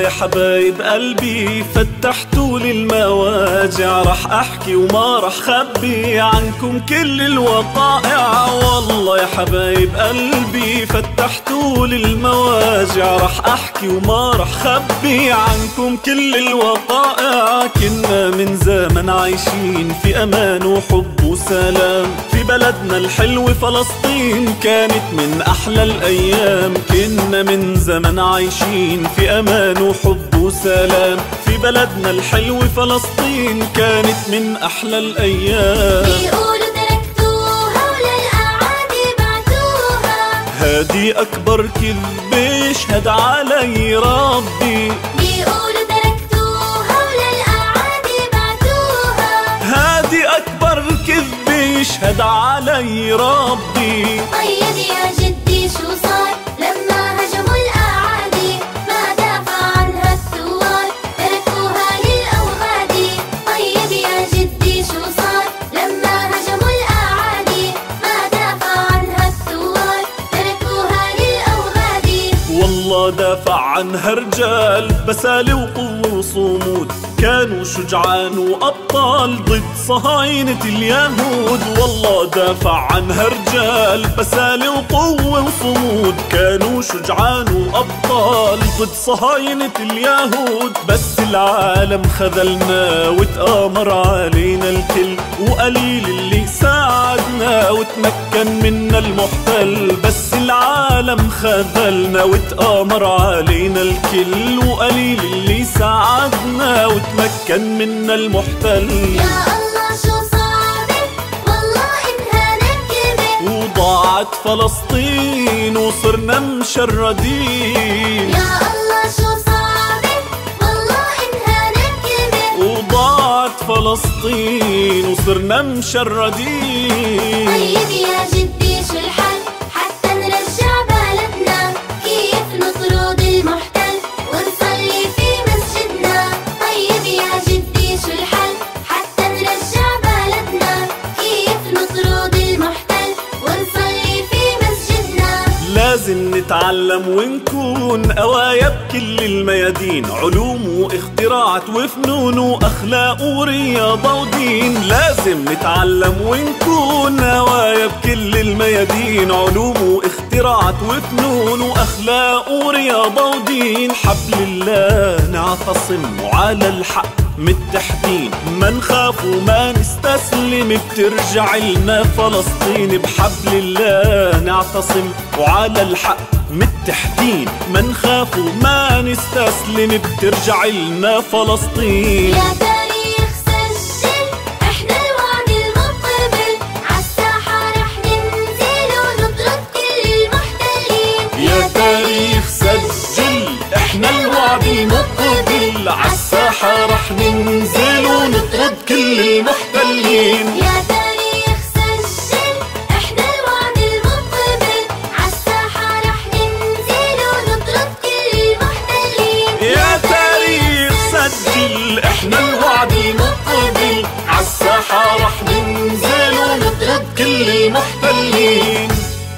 يا حبايب قلبي فتحتوا لي المواجع، رح احكي وما رح خبي عنكم كل الوقائع. والله يا حبايب قلبي فتحتوا لي المواجع، رح احكي وما رح خبي عنكم كل الوقائع. كنا من زمن عايشين في امان وحب وسلام، في بلدنا الحلو فلسطين كانت من احلى الايام. كنا من زمن عايشين في امان وحب وسلام، في بلدنا الحلو فلسطين كانت من احلى الايام. بيقولوا تركتوها وللأعادي بعتوها، هادي اكبر كذب يشهد علي ربي. بيقولوا تركتوها وللأعادي بعتوها، هادي اكبر كذب يشهد علي ربي. طيب يا جدي شو صار لما هجموا الأعادي؟ ما دافع عنها الثوار تركوها للأوغادي. طيب يا جدي شو صار لما هجموا الأعادي؟ ما دافع عنها الثوار تركوها للأوغادي. والله دافع عنها رجال بسالة وقوة وصمود، كانوا شجعان وأبطال ضد صهاينة اليهود. والله دافع عنها رجال بسالة وقوة وصمود، كانوا شجعان وأبطال ضد صهاينة اليهود. بس العالم خذلنا وتآمر علينا الكل، وقليل اللي ساعدنا وتمكن منا المحتل. بس العالم خذلنا وتآمر علينا الكل، وقليل اللي ساعدنا وتمكن منا المحتل. يا الله شو صعبت والله إنها نكبت، وضاعت فلسطين وصرنا مشردين. يا الله شو صعبت والله إنها نكبت، وضاعت فلسطين وصرنا مشردين. طيب يا جدي شو الحل حتى نرجع بلدنا؟ كيف نطرد المحتل ونصلي في مسجدنا؟ طيب يا جدي شو الحل حتى نرجع بلدنا؟ كيف نطرد المحتل ونصلي في مسجدنا؟ لازم نتعلم ونكون قوايا بكل الميادين، علوم واختراعات وفنون واخلاق ورياضة ودين. لازم نتعلم ونكون قوايا بكل الميادين، علوم واختراعات وفنون واخلاق ورياضة ودين. حبل الله نعتصم وعلى الحق متحدين، ما نخاف وما نستسلم بترجع لنا فلسطين. بحبل الله نعتصم وعلى الحق متحدين، ما نخاف وما نستسلم بترجع لنا فلسطين. يا تاريخ سجل احنا الوعد المقبل، عالساحة رح ننزل ونطرد كل المحتلين. يا تاريخ سجل احنا الوعد المقبل، عالساحة رح ننزل ونطرد كل المحتلين. يا تاريخ سجل احنا الوعد المقبل، عالساحة رح ننزل ونطرد كل المحتلين. يا تاريخ سجل احنا الوعد المقبل، عالساحة رح ننزل ونطرد كل المحتلين.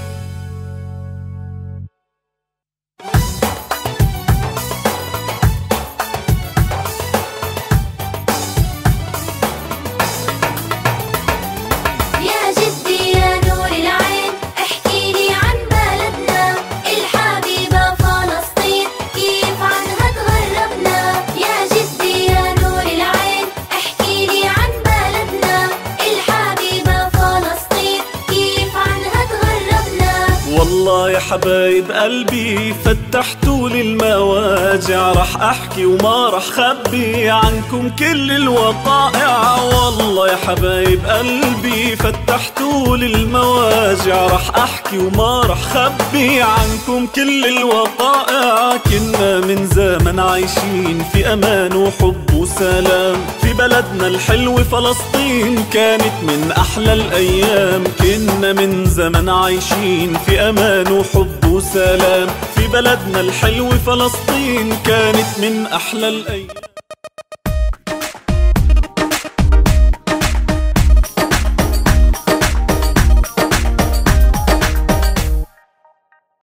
يا جدي يا نور العين احكيلي عن بلدنا الحبيبة فلسطين، كيف عنها تغربنا؟ يا جدي يا نور العين احكيلي عن بلدنا الحبيبة فلسطين، كيف عنها تغربنا؟ والله يا حبايب قلبي فتحتوا لي المواجع، رح احكي وما رح خبي عنكم كل الوقائع. والله يا حبايب قلبي فتحتوا لي المواجع، رح احكي وما رح خبي عنكم كل الوقائع. كنا من زمن عايشين في امان وحب وسلام، في بلدنا الحلو فلسطين كانت من احلى الايام. كنا من زمن عايشين في امان وحب وسلام، في بلدنا الحلو فلسطين كانت من احلى الايام.